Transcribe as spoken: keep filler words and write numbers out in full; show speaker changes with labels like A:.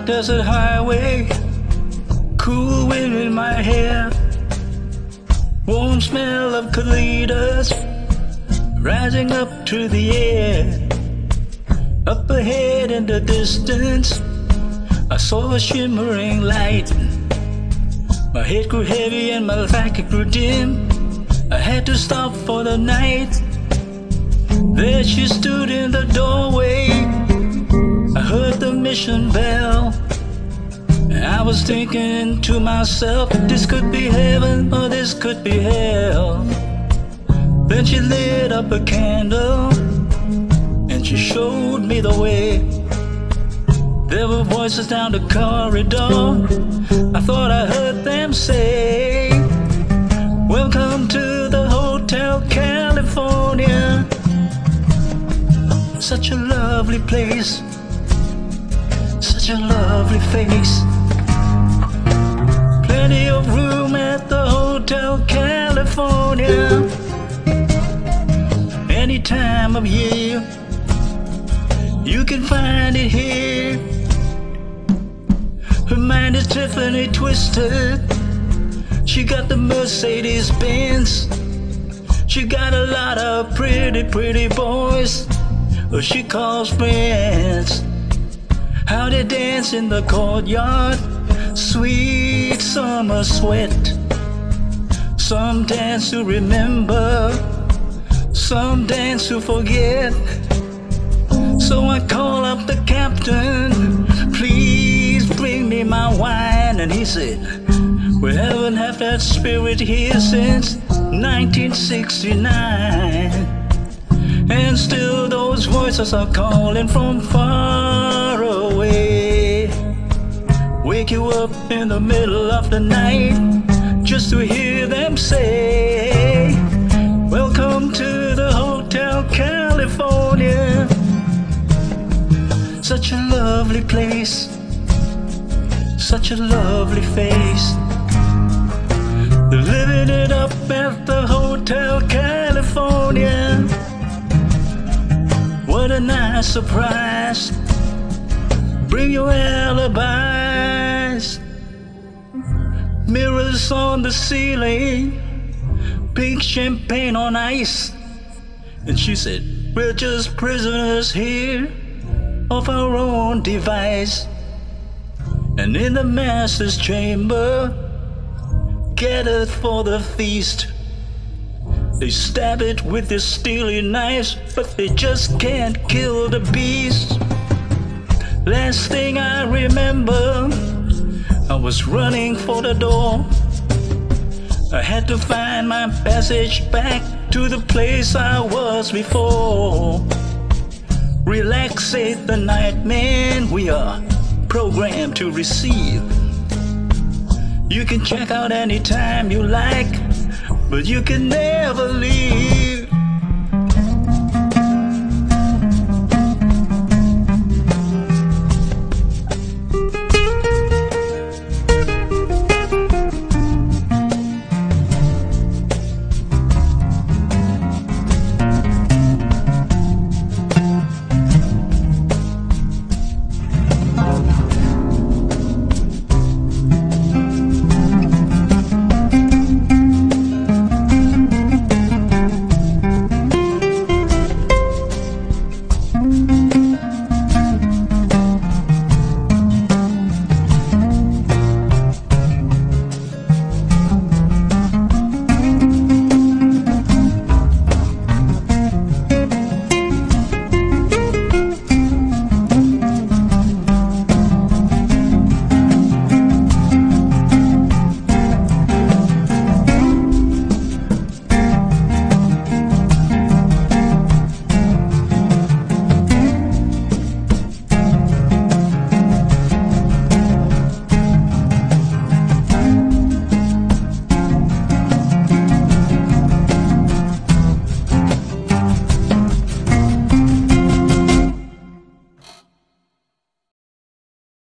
A: desert highway, cool wind in my hair, warm smell of colitas rising up to the air. Up ahead in the distance, I saw a shimmering light. My head grew heavy and my sight grew dim. I had to stop for the night. There she stood in the doorway. I heard the mission bell. I was thinking to myself, this could be heaven or this could be hell. Then she lit up a candle and she showed me the way. There were voices down the corridor. I thought I heard them say, welcome to the Hotel California. Such a lovely place, such a lovely face. Plenty of room at the Hotel California. Any time of year, you can find it here. Her mind is Tiffany twisted. She got the Mercedes Benz. She got a lot of pretty, pretty boys who she calls friends. How they dance in the courtyard, sweet summer sweat. Some dance to remember, some dance to forget. So I call up the captain, please bring me my wine. And he said, we haven't had that spirit here since nineteen sixty-nine. And still those voices are calling from far away. Wake you up in the middle of the night just to hear them say, welcome to the Hotel California. Such a lovely place, such a lovely face. Living it up at the Hotel California. What a nice surprise. Bring your alibis. Mirrors on the ceiling, pink champagne on ice. And she said, we're just prisoners here of our own device. And in the master's chamber, gathered for the feast, they stab it with their steely knives, but they just can't kill the beast. Last thing I remember, I was running for the door. I had to find my passage back to the place I was before. Relaxate the night, man, we are programmed to receive. You can check out anytime you like, but you can never leave.